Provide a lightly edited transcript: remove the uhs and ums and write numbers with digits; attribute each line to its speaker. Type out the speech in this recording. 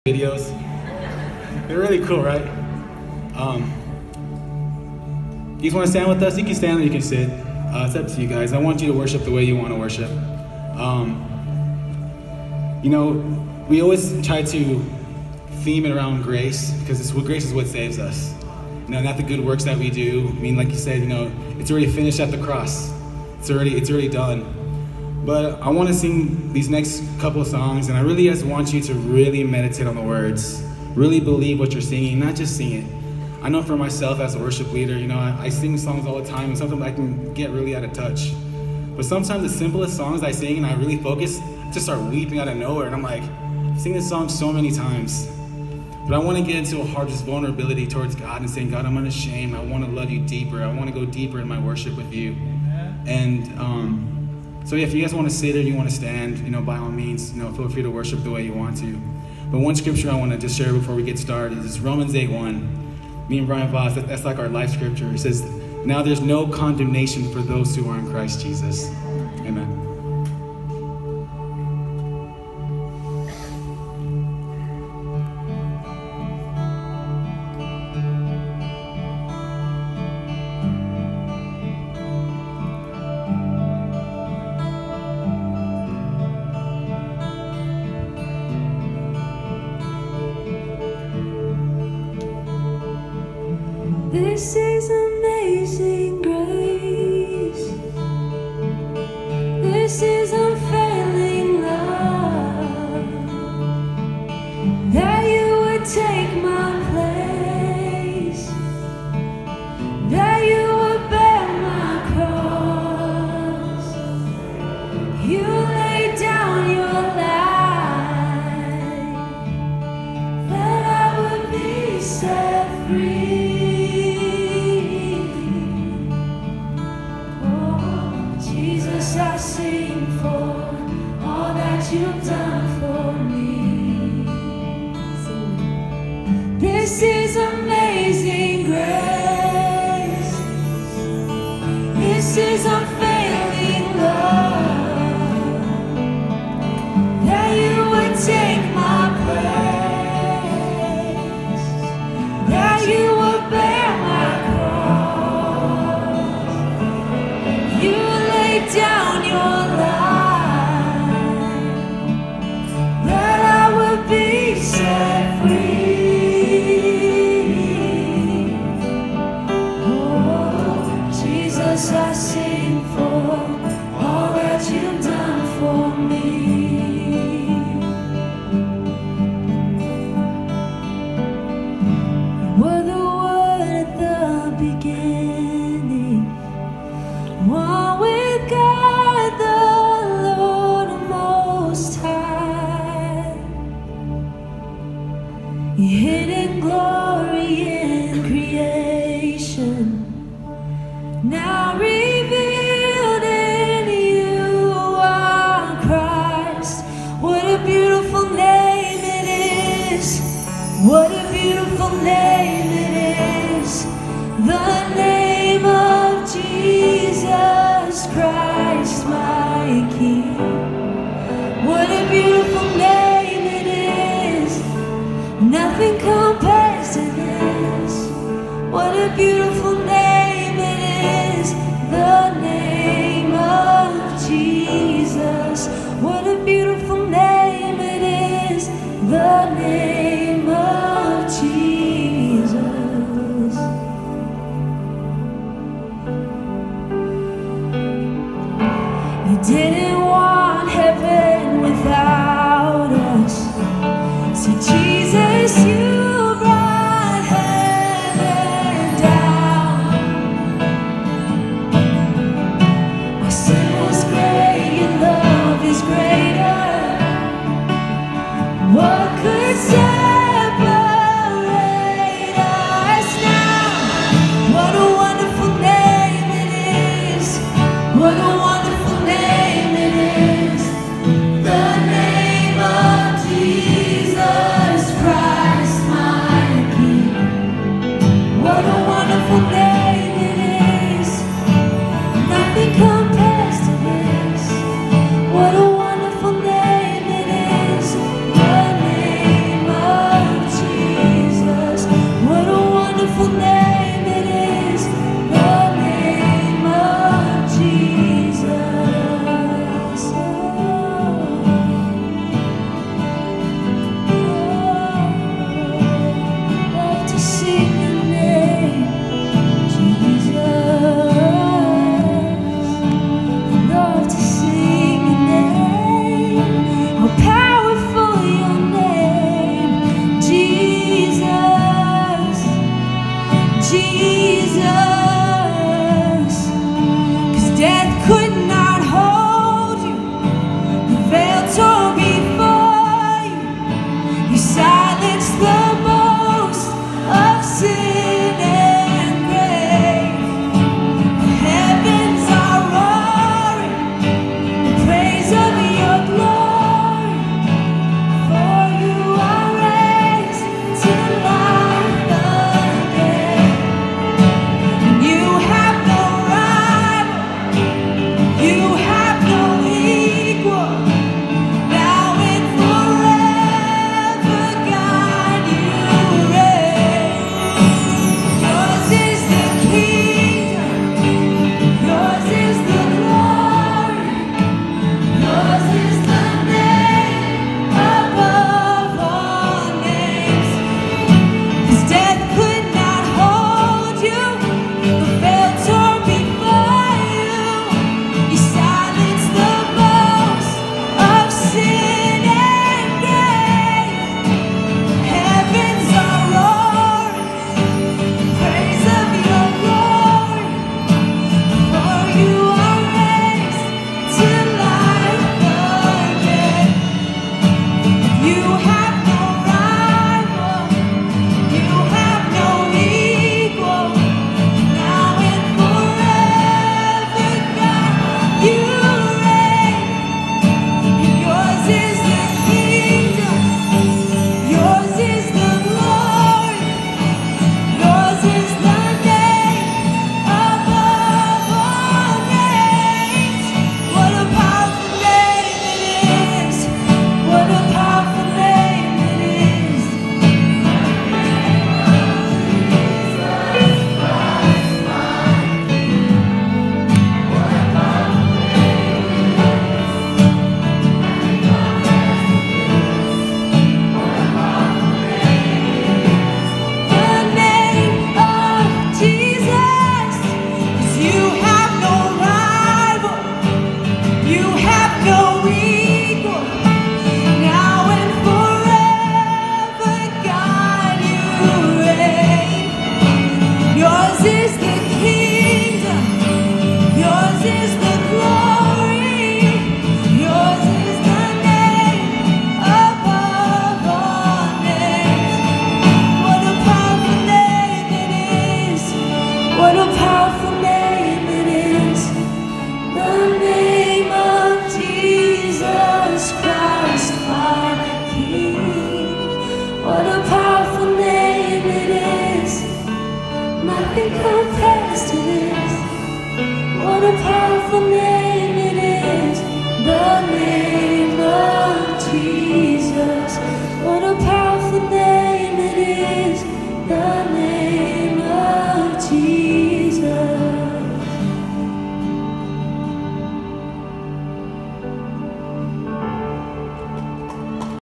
Speaker 1: videos. They're really cool, right? You guys want to stand with us? You can stand or you can sit. It's up to you guys. I want you to worship the way you want to worship. You know, we always try to theme it around grace because grace is what saves us. You know, not the good works that we do. I mean, like you said, you know, it's already finished at the cross. It's already done. But I want to sing these next couple of songs, and I really just want you to really meditate on the words. Really believe what you're singing, not just sing it. I know for myself as a worship leader, you know, I sing songs all the time, and sometimes I can get really out of touch. But sometimes the simplest songs I sing and I really focus, I just start weeping out of nowhere, and I'm like, I've seen this song so many times. But I want to get into a heart of vulnerability towards God and saying, God, I'm unashamed. I want to love you deeper. I want to go deeper in my worship with you. And so yeah, if you guys want to sit or you want to stand, you know, by all means, you know, feel free to worship the way you want to. But one scripture I want to just share before we get started is Romans 8:1. Me and Brian Voss, that's like our life scripture. It says, now there's no condemnation for those who are in Christ Jesus. Amen.
Speaker 2: This is amazing grace. This is unfailing love. That you would take my place. That you would bear my cross. You laid down your life. That I would be set free. I sing for all that you've done for me. This is amazing grace. This is unfailing love. That you would take my place. That you would bear my cross. You laid down your life, that I would be set free. Oh, Jesus, I sing for all that you've done for me. You were the Word at the beginning, one with God, the Lord Most High. Your hidden glory in creation, now revealed in you are Christ. What a beautiful name it is. What a beautiful name it is. The name of Jesus Christ, my King. What a beautiful name it is. Nothing compares to this. What a beautiful name it is. The name of Jesus. What a beautiful name it is. The name of Jesus. You didn't want heaven without us. So Jesus, you brought heaven down. My sin was great, your love is greater. What could separate us now? What a wonderful name it is. What a wonderful name it is. The name of Jesus Christ, my King. What a wonderful name it is. Nothing compares to this. What a wonderful name it is. The name of compares to this. What a powerful name.